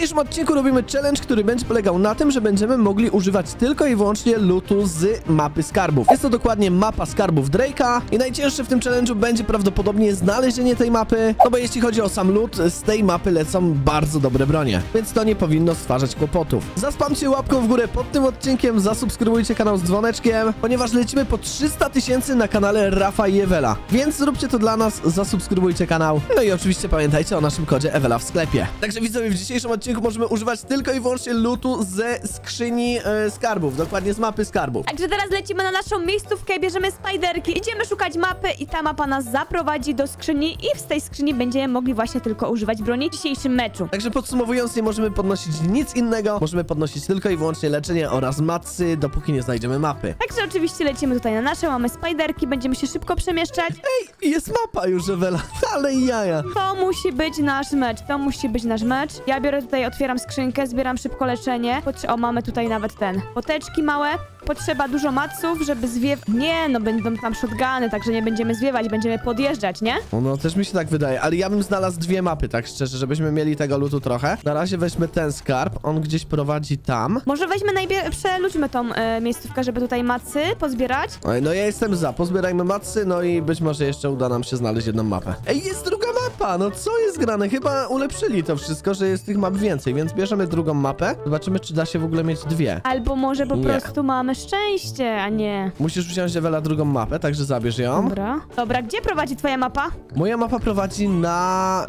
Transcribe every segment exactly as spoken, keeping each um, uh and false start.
dzisiejszym odcinku robimy challenge, który będzie polegał na tym, że będziemy mogli używać tylko i wyłącznie lootu z mapy skarbów. Jest to dokładnie mapa skarbów Drake'a i najcięższe w tym challenge'u będzie prawdopodobnie znalezienie tej mapy, no bo jeśli chodzi o sam loot, z tej mapy lecą bardzo dobre bronie, więc to nie powinno stwarzać kłopotów. Zaspamcie łapką w górę pod tym odcinkiem, zasubskrybujcie kanał z dzwoneczkiem, ponieważ lecimy po trzysta tysięcy na kanale Rafa i Ewela, więc zróbcie to dla nas, zasubskrybujcie kanał, no i oczywiście pamiętajcie o naszym kodzie Ewela w sklepie. Także widzowie, w dzisiejszym odcinku możemy używać tylko i wyłącznie lootu ze skrzyni e, skarbów, dokładnie z mapy skarbów. Także teraz lecimy na naszą miejscówkę, bierzemy spiderki, idziemy szukać mapy i ta mapa nas zaprowadzi do skrzyni i z tej skrzyni będziemy mogli właśnie tylko używać broni w dzisiejszym meczu. Także podsumowując, nie możemy podnosić nic innego, możemy podnosić tylko i wyłącznie leczenie oraz macy, dopóki nie znajdziemy mapy. Także oczywiście lecimy tutaj na nasze, mamy spiderki, będziemy się szybko przemieszczać. Ej, jest mapa już, Ewela, ale jaja. To musi być nasz mecz, to musi być nasz mecz. Ja biorę tutaj, otwieram skrzynkę, zbieram szybko leczenie. Potrze o, mamy tutaj nawet ten, poteczki małe. Potrzeba dużo maców, żeby zwiew... Nie, no będą tam shotguny, także nie będziemy zwiewać, będziemy podjeżdżać, nie? No, no też mi się tak wydaje, ale ja bym znalazł dwie mapy, tak szczerze, żebyśmy mieli tego lootu trochę. Na razie weźmy ten skarb, on gdzieś prowadzi tam. Może weźmy najpierw, przeludźmy tą e, miejscówkę, żeby tutaj macy pozbierać. Oj, no ja jestem za, pozbierajmy macy, no i być może jeszcze uda nam się znaleźć jedną mapę. Ej, jest druga mapa, no co jest grane? Chyba ulepszyli to wszystko, że jest tych map więcej, więc bierzemy drugą mapę. Zobaczymy, czy da się w ogóle mieć dwie. Albo może po Nie. prostu mamy szczęście, a nie... Musisz wziąć, Ewela, drugą mapę, także zabierz ją. Dobra. Dobra, gdzie prowadzi twoja mapa? Moja mapa prowadzi na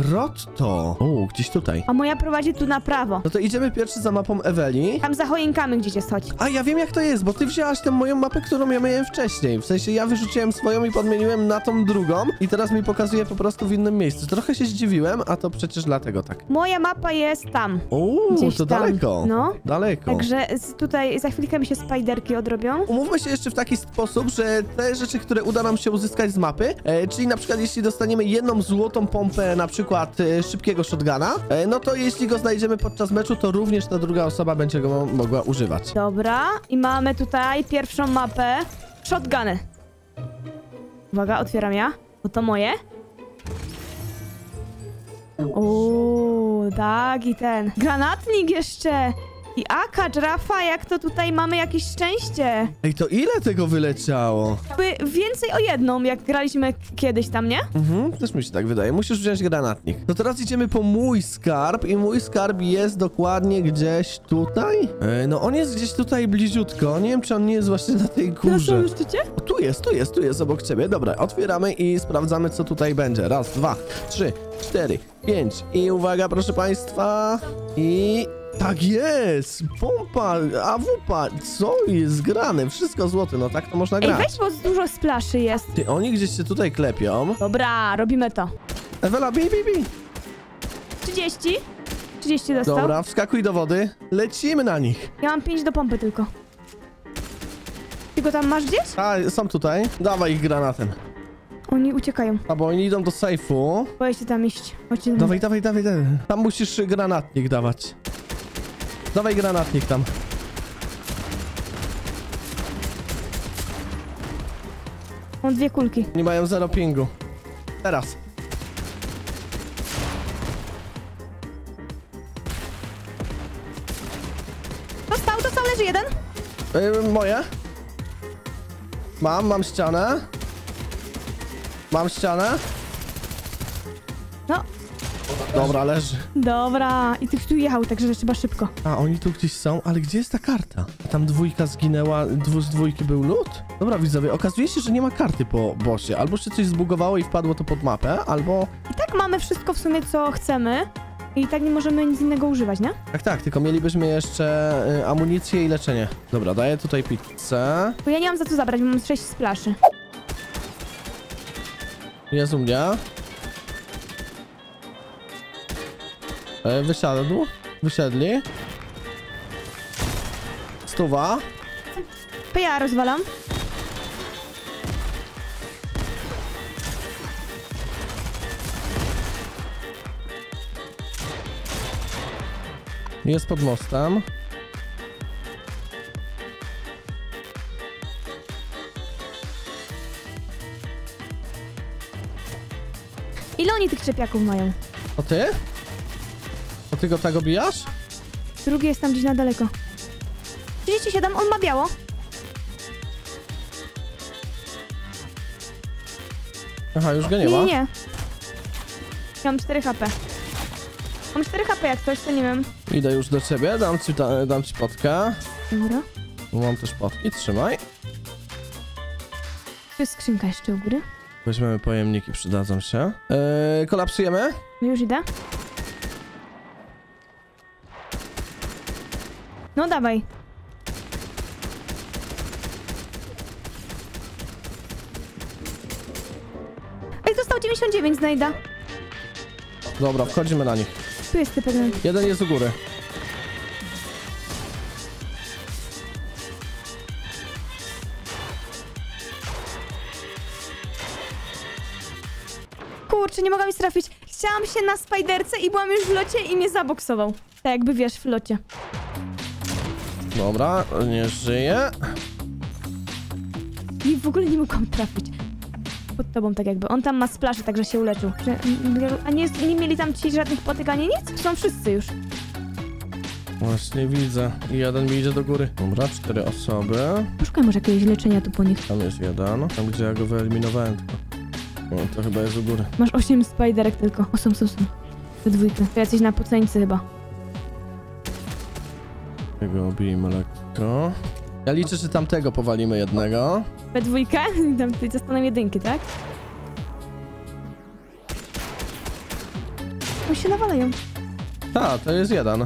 grotto. O, gdzieś tutaj. A moja prowadzi tu na prawo. No to idziemy pierwszy za mapą Eweli. Tam za choinkami gdzieś jest, chodź. A ja wiem, jak to jest, bo ty wzięłaś tę moją mapę, którą ja miałem wcześniej. W sensie ja wyrzuciłem swoją i podmieniłem na tą drugą i teraz mi pokazuje po prostu w innym miejscu. Trochę się zdziwiłem, a to przecież dlatego tak. Moja mapa jest tam. Uuu, Gdzieś to tam. daleko. No. Daleko. Także z, tutaj za chwilkę mi się spiderki odrobią. Umówmy się jeszcze w taki sposób, że te rzeczy, które uda nam się uzyskać z mapy, e, czyli na przykład jeśli dostaniemy jedną złotą pompę, na przykład e, szybkiego shotguna, e, no to jeśli go znajdziemy podczas meczu, to również ta druga osoba będzie go mogła używać. Dobra. I mamy tutaj pierwszą mapę. Shotguny. Uwaga, otwieram ja. Bo to moje. Uuu, tak i ten. Granatnik jeszcze. I akacz, Rafa, jak to tutaj mamy jakieś szczęście. Ej, to ile tego wyleciało? Jakby więcej o jedną, jak graliśmy kiedyś tam, nie? Mhm, też mi się tak wydaje. Musisz wziąć granatnik. To teraz idziemy po mój skarb i mój skarb jest dokładnie gdzieś tutaj. Ej, no on jest gdzieś tutaj bliziutko. Nie wiem, czy on nie jest właśnie na tej Na górze. samym szczycie? O, tu jest, tu jest, tu jest obok ciebie. Dobra, otwieramy i sprawdzamy, co tutaj będzie. Raz, dwa, trzy, cztery, pięć. I uwaga, proszę państwa. I... Tak jest! Pompa, A W P, co jest grane? Wszystko złote, no tak to można Ej, grać. weź, bo dużo splaszy jest. Ty, oni gdzieś się tutaj klepią. Dobra, robimy to. Ewela, bij, bij, bij. trzydzieści. trzydzieści dostał. Dobra, wskakuj do wody. Lecimy na nich. Ja mam pięć do pompy tylko. Ty go tam masz gdzieś? A, są tutaj. Dawaj ich granatem. Oni uciekają. A, bo oni idą do sejfu. Boję się tam iść. Chodźcie do Dawaj, dawaj, dawaj, dawaj. Tam musisz granatnik dawać. Dawaj granatnik tam. Mam dwie kulki. Nie mają zero pingu. Teraz. Dostał, dostał, leży jeden. Yy, moje. Mam, mam ścianę. Mam ścianę. No, Dobra, leży. dobra. I ty tu jechał, także trzeba szybko. A, oni tu gdzieś są, ale gdzie jest ta karta? Tam dwójka zginęła, dwu, z dwójki był lód? Dobra, widzowie, okazuje się, że nie ma karty po bossie. Albo się coś zbugowało i wpadło to pod mapę, albo... I tak mamy wszystko w sumie, co chcemy. I tak nie możemy nic innego używać, nie? Tak, tak, tylko mielibyśmy jeszcze y, amunicję i leczenie. Dobra, daję tutaj pizzę. Bo ja nie mam za co zabrać, bo mam sześć splaszy. Jest u mnie. E, wysiadł. Wysiedli. Stuwa. To ja rozwalam. Jest pod mostem. Ile oni tych czepiaków mają? To ty? To To ty go tak obijasz? Drugi jest tam gdzieś na daleko. trzydzieści siedem, on ma biało. Aha, już go nie Nie, ma. nie, nie. Ja mam cztery H P. Mam cztery H P jak coś, to nie wiem. Idę już do ciebie, dam ci, ta, dam ci potkę. Dobra. Mam też potki, trzymaj. Tu jest skrzynka jeszcze u góry. Weźmiemy pojemniki, przydadzą się. Yy, kolapsujemy? Już idę. No dawaj. Ej, został dziewięćdziesiąt dziewięć, znajda. Dobra, wchodzimy na nich. Tu jest typek. Jeden jest u góry. Kurczę, nie mogłam nic trafić. Chciałam się na spajderce i byłam już w locie i mnie zaboksował. Tak jakby wiesz, w locie. Dobra, nie żyje. I w ogóle nie mogłam trafić. Pod tobą tak jakby. On tam ma splasze, także się uleczył. Że- A nie, nie mieli tam ci żadnych potyk, ani nic? Są wszyscy już. Właśnie widzę. I jeden mi idzie do góry. Dobra, cztery osoby. Poszukaj może jakiegoś leczenia tu po nich. Tam jest jeden. Tam, gdzie ja go wyeliminowałem tylko. No, to chyba jest u góry. Masz osiem spajderek tylko. O, są, są, są. We dwójkę. To jacyś na poceńcy chyba. Tego obijmy lekko. Ja liczę, że tamtego powalimy jednego. We dwójkę? Tam tutaj zostaną jedynki, tak? Oni się nawalają. Tak, to jest jeden.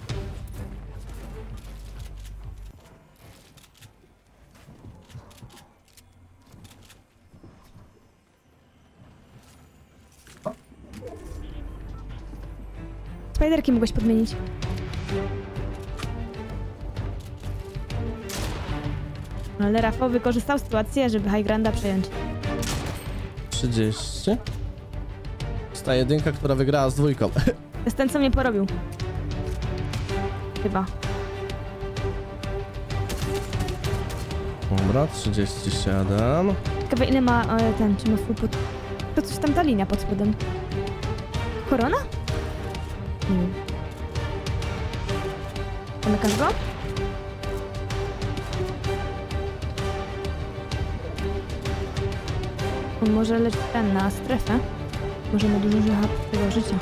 Spajderki mogłeś podmienić. Ale Rafał wykorzystał sytuację, żeby High Granda przejąć. trzydzieści. To ta jedynka, która wygrała z dwójką. To jest ten, co mnie porobił. Chyba. Dobra, trzydzieści siedem. Ciekawe ile ma e, ten, czy ma full pod... To coś tam ta linia pod spodem. Korona? Nie wiem. Zamykasz go? On może lecieć ten na strefę. Może ma dużo życia, tego życia.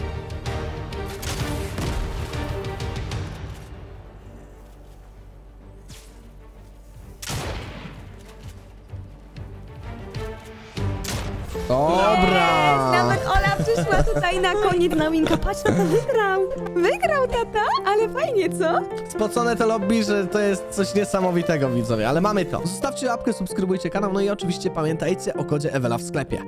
Dobra! Nawet Ola przyszła tutaj na koniec na winka. Patrz, tata wygrał! Wygrał tata! Ale fajnie, co? Spocone to lobby, że to jest coś niesamowitego, widzowie, ale mamy to. Zostawcie łapkę, subskrybujcie kanał, no i oczywiście pamiętajcie o kodzie Ewela w sklepie.